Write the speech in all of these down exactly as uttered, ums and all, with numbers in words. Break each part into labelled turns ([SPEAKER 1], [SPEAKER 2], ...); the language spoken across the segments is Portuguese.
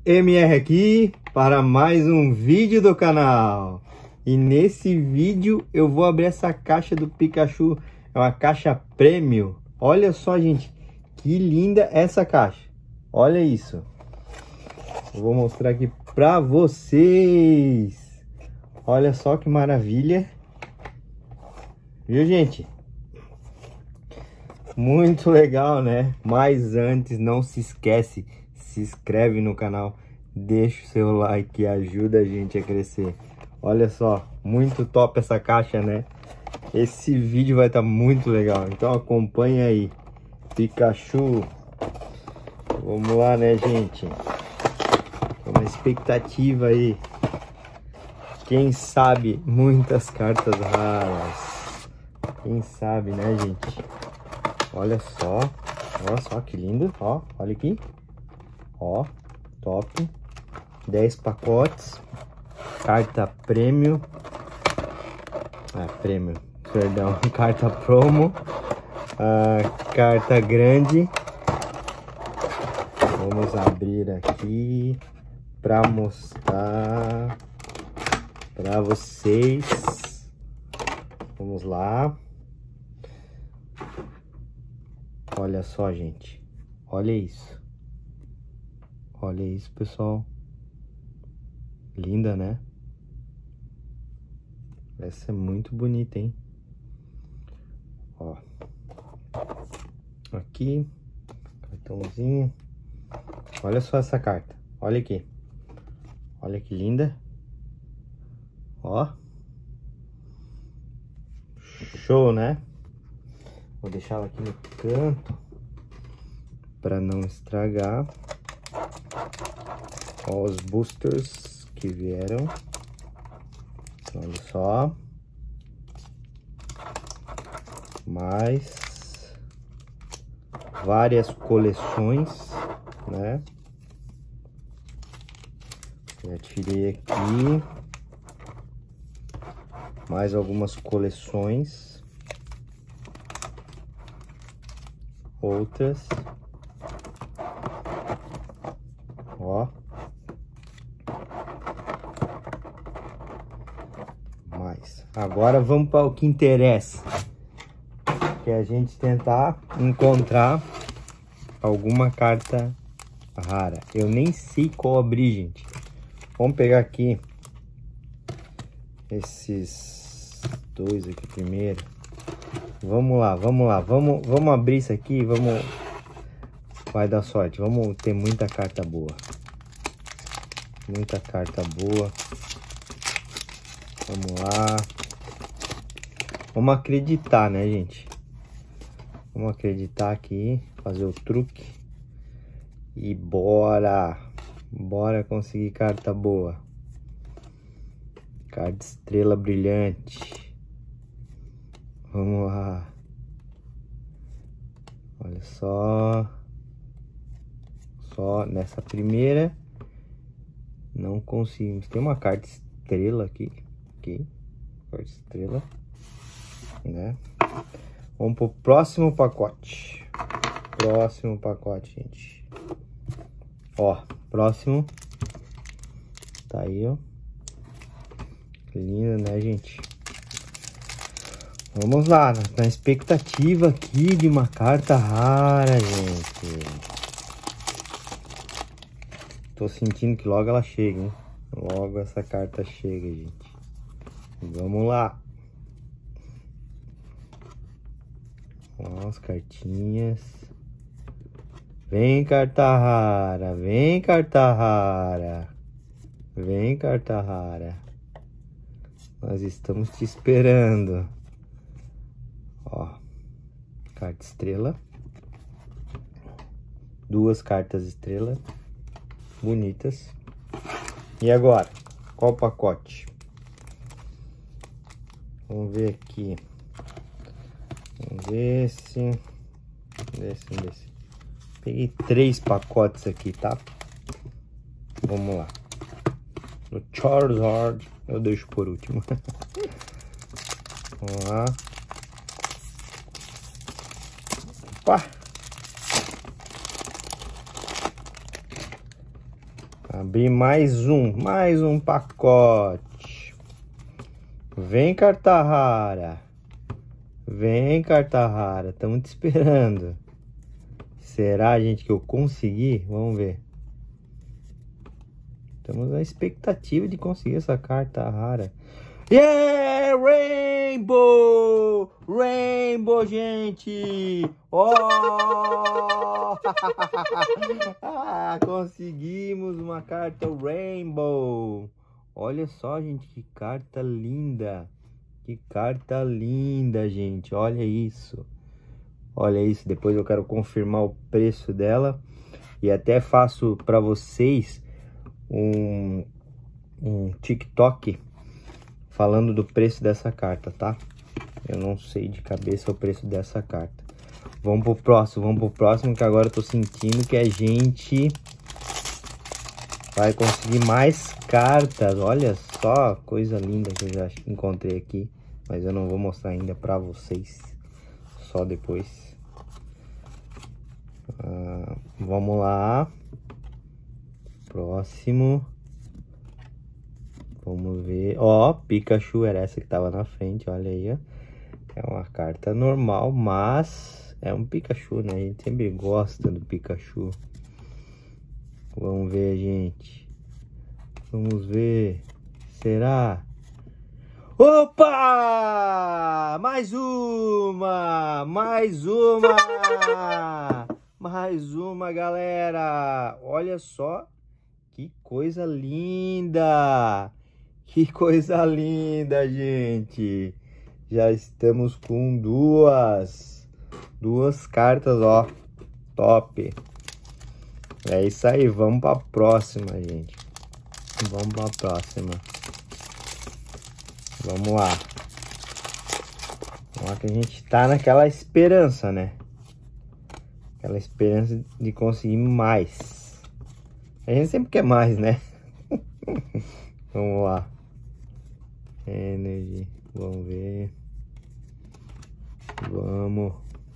[SPEAKER 1] M R aqui para mais um vídeo do canal. E nesse vídeo eu vou abrir essa caixa do Pikachu. É uma caixa premium. Olha só, gente, que linda essa caixa. Olha isso. Eu vou mostrar aqui para vocês. Olha só que maravilha. Viu, gente? Muito legal, né? Mas antes, não se esquece, se inscreve no canal, deixa o seu like e ajuda a gente a crescer. Olha só, muito top essa caixa, né? Esse vídeo vai estar muito legal, então acompanha aí. Pikachu. Vamos lá, né, gente? Uma expectativa aí. Quem sabe muitas cartas raras. Quem sabe, né, gente? Olha só, olha só que lindo, ó, olha aqui, ó, top, dez pacotes, carta prêmio, ah, prêmio, perdão, carta promo, ah, carta grande. Vamos abrir aqui para mostrar para vocês. Vamos lá. Olha só, gente. Olha isso. Olha isso, pessoal. Linda, né? Essa é muito bonita, hein? Ó. Aqui. Cartãozinho. Olha só essa carta. Olha aqui. Olha que linda. Ó. Show, né? Vou deixar ela aqui no canto para não estragar. Ó, os boosters que vieram. Olha só. Mais várias coleções, né? Já tirei aqui. Mais algumas coleções. Outras, ó, mais. Agora vamos para o que interessa, que é a gente tentar encontrar alguma carta rara. Eu nem sei qual abrir, gente. Vamos pegar aqui esses dois aqui primeiro. Vamos lá, vamos lá, vamos, vamos abrir isso aqui, vamos, vai dar sorte, vamos ter muita carta boa, muita carta boa, vamos lá, vamos acreditar, né, gente, vamos acreditar aqui, fazer o truque e bora, bora conseguir carta boa, carta estrela brilhante. Vamos lá. Olha só. Só nessa primeira. Não conseguimos. Tem uma carta estrela aqui. Aqui. Carta estrela. Né? Vamos pro próximo pacote. Próximo pacote, gente. Ó. Próximo. Tá aí, ó. Que lindo, né, gente? Vamos lá, na expectativa aqui de uma carta rara, gente. Tô sentindo que logo ela chega, hein? Logo essa carta chega, gente. Vamos lá. Ó, as cartinhas. Vem, carta rara. Vem, carta rara. Vem, carta rara. Nós estamos te esperando. Ó, carta estrela, duas cartas estrela, bonitas. E agora, qual pacote? Vamos ver aqui. Vamos ver esse, desse, desse. Peguei três pacotes aqui, tá? Vamos lá. O Charizard eu deixo por último. Vamos lá. Opa! Abrir mais um, mais um pacote. Vem, carta rara. Vem, carta rara. Estamos te esperando. Será, gente, que eu consegui? Vamos ver. Estamos na expectativa de conseguir essa carta rara. Yeah! Rainbow! Rainbow, gente! Oh! Ah, conseguimos uma carta Rainbow! Olha só, gente, que carta linda! Que carta linda, gente! Olha isso! Olha isso! Depois eu quero confirmar o preço dela. E até faço para vocês um, um TikTok falando do preço dessa carta, tá? Eu não sei de cabeça o preço dessa carta. Vamos pro próximo, vamos pro próximo, que agora eu tô sentindo que a gente vai conseguir mais cartas. Olha só, coisa linda que eu já encontrei aqui. Mas eu não vou mostrar ainda pra vocês. Só depois. Ah, vamos lá. Próximo. Vamos ver. Ó, Pikachu era essa que tava na frente, olha aí, ó. É uma carta normal, mas é um Pikachu, né? A gente sempre gosta do Pikachu. Vamos ver, gente. Vamos ver. Será? Opa! Mais uma! Mais uma! Mais uma, galera! Olha só que coisa linda! Que coisa linda, gente! Já estamos com duas, duas cartas, ó, top. É isso aí, vamos para a próxima, gente. Vamos para a próxima. Vamos lá. Vamos lá que a gente tá naquela esperança, né? Aquela esperança de conseguir mais. A gente sempre quer mais, né? Vamos lá. Energy. Vamos ver. Vamos.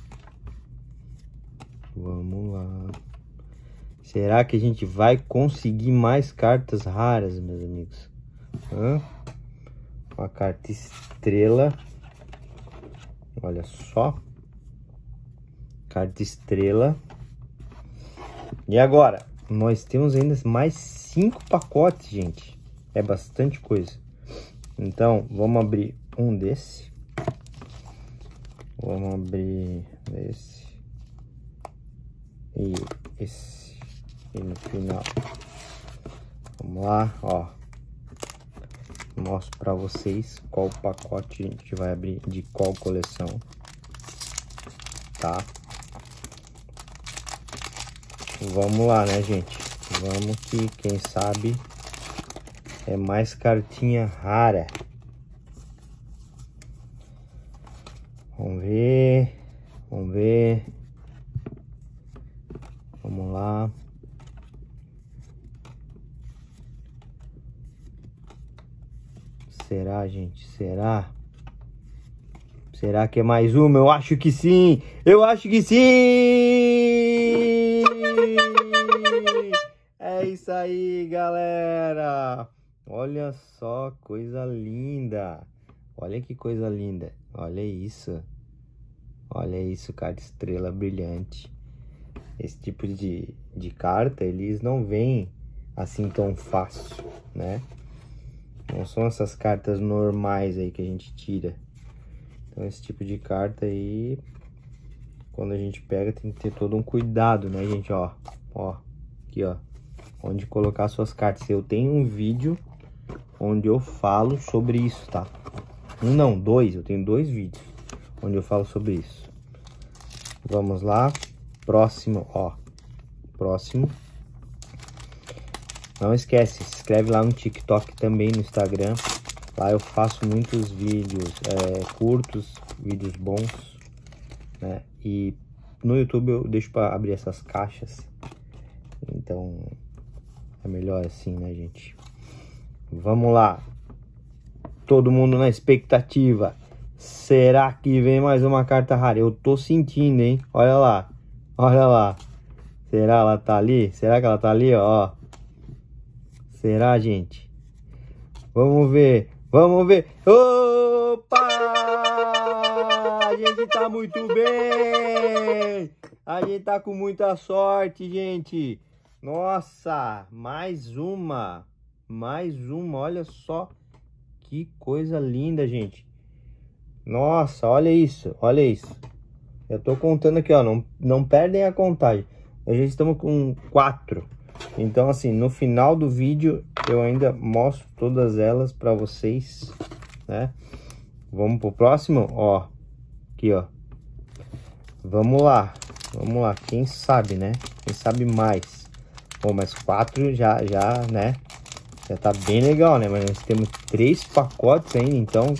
[SPEAKER 1] Vamos lá. Será que a gente vai conseguir mais cartas raras, meus amigos? Hã? Uma carta estrela. Olha só. Carta estrela. E agora? Nós temos ainda mais cinco pacotes, gente. É bastante coisa. Então, vamos abrir um desse. Vamos abrir esse. E esse. E no final. Vamos lá, ó. Mostro pra vocês qual pacote a gente vai abrir de qual coleção. Tá? Vamos lá, né, gente? Vamos que, quem sabe, é mais cartinha rara. Vamos ver. Vamos ver. Vamos lá. Será, gente? Será? Será que é mais uma? Eu acho que sim! Eu acho que sim! É isso aí, galera! Olha só, coisa linda! Olha que coisa linda! Olha isso! Olha isso, carta estrela brilhante! Esse tipo de, de carta, eles não vêm assim tão fácil, né? Não são essas cartas normais aí que a gente tira. Então esse tipo de carta aí, quando a gente pega, tem que ter todo um cuidado, né, gente? Ó, ó, aqui, ó, onde colocar suas cartas. Eu tenho um vídeo onde eu falo sobre isso, tá? Um não, dois, eu tenho dois vídeos onde eu falo sobre isso. Vamos lá, próximo, ó, próximo. Não esquece, se inscreve lá no TikTok também, no Instagram. Lá eu faço muitos vídeos é, curtos, vídeos bons, né? E no YouTube eu deixo para abrir essas caixas. Então é melhor assim, né, gente? Vamos lá. Todo mundo na expectativa. Será que vem mais uma carta rara? Eu tô sentindo, hein? Olha lá. Olha lá. Será que ela tá ali? Será que ela tá ali, ó? Será, gente? Vamos ver. Vamos ver. Opa! A gente tá muito bem. A gente tá com muita sorte, gente. Nossa, mais uma. Mais uma. Olha só que coisa linda, gente. Nossa, olha isso. Olha isso. Eu tô contando aqui, ó. Não, não perdem a contagem. Nós já estamos com quatro. Então, assim, no final do vídeo eu ainda mostro todas elas para vocês, né? Vamos pro próximo, ó. Aqui, ó. Vamos lá. Vamos lá. Quem sabe, né? Quem sabe mais. Bom, mas quatro já, já, né? Já tá bem legal, né? Mas nós temos três pacotes ainda, então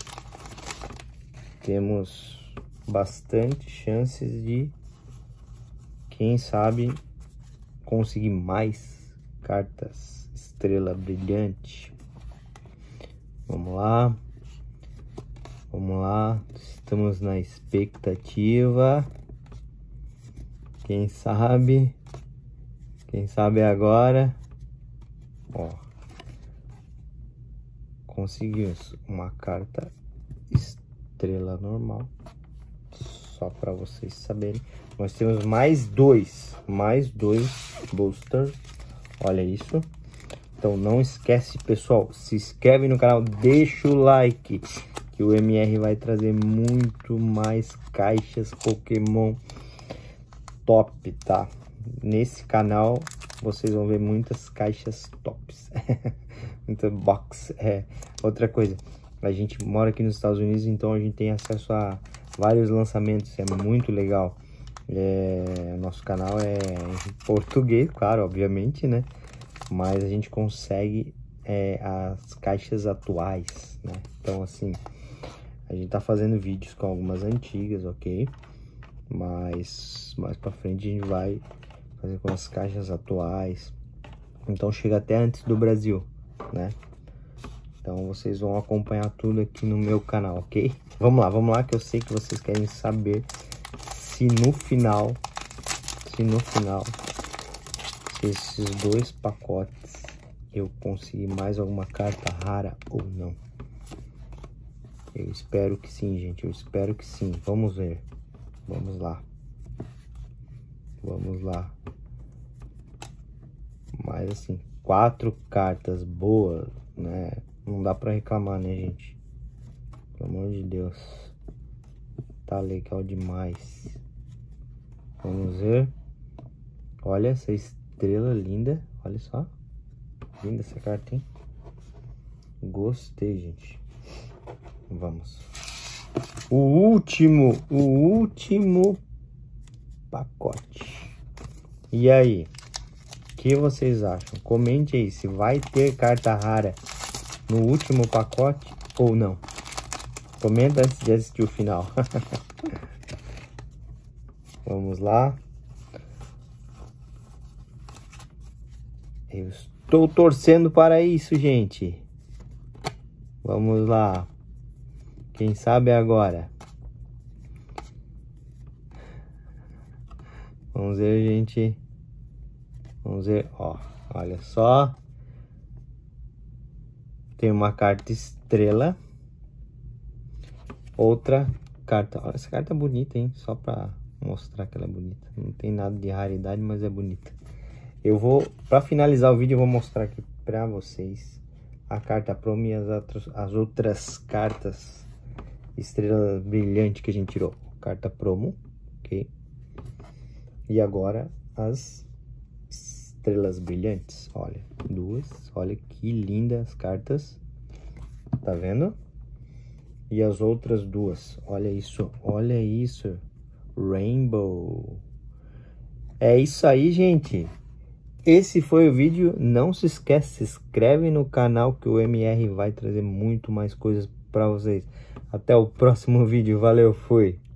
[SPEAKER 1] temos bastante chances de, quem sabe, conseguir mais cartas estrela brilhante. Vamos lá. Vamos lá. Estamos na expectativa. Quem sabe? Quem sabe agora? Ó. Conseguimos uma carta estrela normal. Só para vocês saberem. Nós temos mais dois. Mais dois boosters. Olha isso. Então não esquece, pessoal. Se inscreve no canal. Deixa o like. Que o M R vai trazer muito mais caixas Pokémon top, tá? Nesse canal vocês vão ver muitas caixas tops. Muita box. É. Outra coisa. A gente mora aqui nos Estados Unidos, então a gente tem acesso a vários lançamentos. É muito legal. É, nosso canal é em português, claro, obviamente, né? Mas a gente consegue é, as caixas atuais, né? Então, assim, a gente tá fazendo vídeos com algumas antigas, ok? Mas mais pra frente a gente vai fazer com as caixas atuais. Então chega até antes do Brasil, né? Então vocês vão acompanhar tudo aqui no meu canal, ok? Vamos lá, vamos lá, que eu sei que vocês querem saber se no final, se no final, se esses dois pacotes eu conseguir mais alguma carta rara ou não. Eu espero que sim, gente, eu espero que sim. Vamos ver, vamos lá, vamos lá. Mas assim, quatro cartas boas, né? Não dá pra reclamar, né, gente? Pelo amor de Deus. Tá legal demais. Vamos ver. Olha essa estrela linda. Olha só. Linda essa carta, hein? Gostei, gente. Vamos. O último, o último pacote. E aí? O que vocês acham? Comente aí se vai ter carta rara no último pacote ou não. Comenta antes de assistir o final. Vamos lá. Eu estou torcendo para isso, gente. Vamos lá. Quem sabe agora. Vamos ver, gente. Vamos ver, ó. Olha só. Tem uma carta estrela. Outra carta. Olha, essa carta é bonita, hein? Só pra mostrar que ela é bonita. Não tem nada de raridade, mas é bonita. Eu vou, pra finalizar o vídeo, eu vou mostrar aqui pra vocês a carta promo e as outras, as outras cartas estrela brilhante que a gente tirou. Carta promo, ok? E agora as estrelas brilhantes. Olha, duas. Olha que lindas as cartas. Tá vendo? E as outras duas. Olha isso. Olha isso. Rainbow. É isso aí, gente. Esse foi o vídeo. Não se esquece, se inscreve no canal que o M R vai trazer muito mais coisas para vocês. Até o próximo vídeo. Valeu, fui.